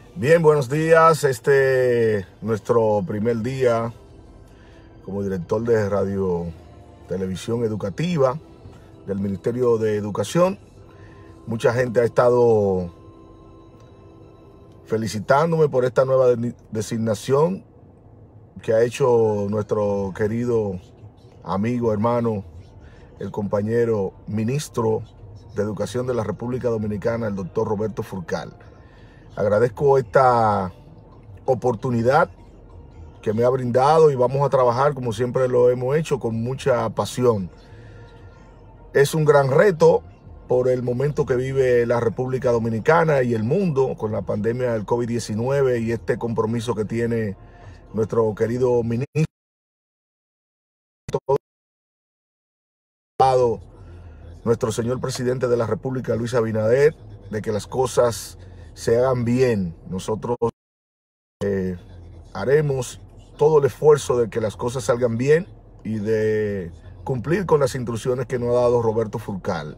Bien, buenos días. Nuestro primer día como director de Radio Televisión Educativa del Ministerio de Educación. Mucha gente ha estado felicitándome por esta nueva designación que ha hecho nuestro querido amigo, hermano, el compañero ministro de Educación de la República Dominicana, el doctor Roberto Furcal. Agradezco esta oportunidad que me ha brindado y vamos a trabajar como siempre lo hemos hecho con mucha pasión. Es un gran reto por el momento que vive la República Dominicana y el mundo con la pandemia del COVID-19 y este compromiso que tiene nuestro querido ministro, nuestro señor presidente de la República, Luis Abinader, de que las cosas se hagan bien. Nosotros haremos todo el esfuerzo de que las cosas salgan bien y de cumplir con las instrucciones que nos ha dado Roberto Furcal.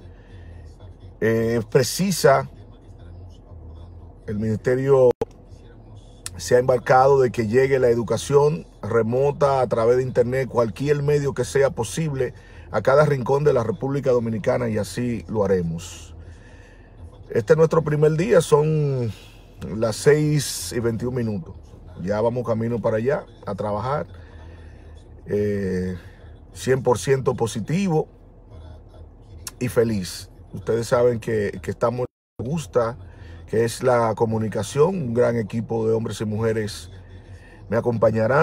Precisa, el ministerio se ha embarcado de que llegue la educación remota a través de internet, cualquier medio que sea posible, a cada rincón de la República Dominicana, y así lo haremos. Este es nuestro primer día, son las 6:21. Ya vamos camino para allá a trabajar. 100% positivo y feliz. Ustedes saben que estamos en lo que gusta, que es la comunicación. Un gran equipo de hombres y mujeres me acompañarán.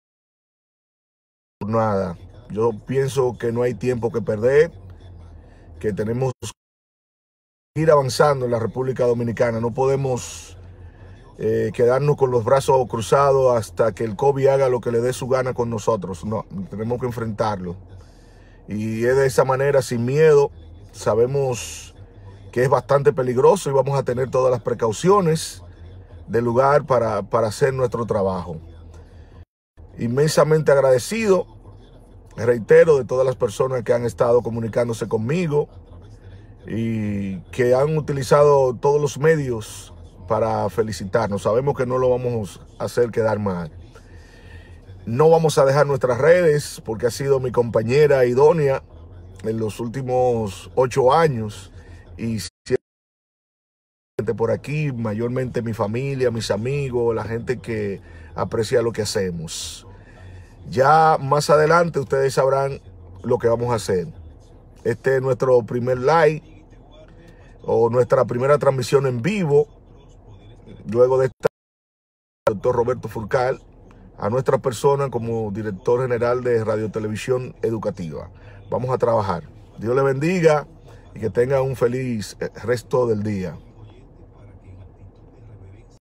Nada, yo pienso que no hay tiempo que perder, que tenemos que ir avanzando en la República Dominicana. No podemos quedarnos con los brazos cruzados hasta que el COVID haga lo que le dé su gana con nosotros. No, tenemos que enfrentarlo. Y es de esa manera, sin miedo. Sabemos que es bastante peligroso y vamos a tener todas las precauciones del lugar para hacer nuestro trabajo. Inmensamente agradecido, reitero, de todas las personas que han estado comunicándose conmigo y que han utilizado todos los medios para felicitarnos. Sabemos que no lo vamos a hacer quedar mal. No vamos a dejar nuestras redes porque ha sido mi compañera idónea en los últimos 8 años y siempre por aquí, mayormente mi familia, mis amigos, la gente que aprecia lo que hacemos. Ya más adelante ustedes sabrán lo que vamos a hacer. Este es nuestro primer live o nuestra primera transmisión en vivo. Luego de esta, el doctor Roberto Furcal, a nuestra persona como director general de Radio Televisión Educativa. Vamos a trabajar. Dios le bendiga y que tenga un feliz resto del día.